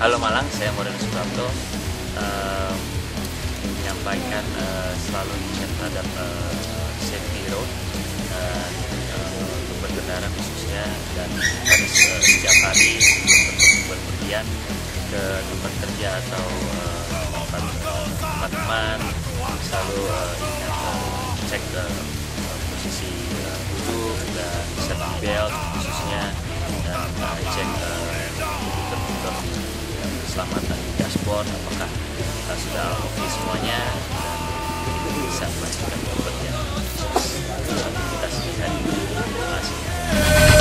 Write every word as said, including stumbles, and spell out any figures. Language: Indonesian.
Halo Malang, saya Moreno Suprapto, uh, menyampaikan uh, selalu ingat terhadap uh, safety road uh, uh, untuk berkendara khususnya, dan pada uh, setiap hari untuk berpergian ke tempat kerja atau uh, tempat teman-teman, selalu uh, ingat uh, cek uh, posisi uh, duduk dan safety belt khususnya, dan uh, cek fitur-fitur uh, keselamatan di dashboard apakah uh, sudah oke okay semuanya, dan itu bisa memastikan bekerja aktivitas di hari ini. Terima kasih.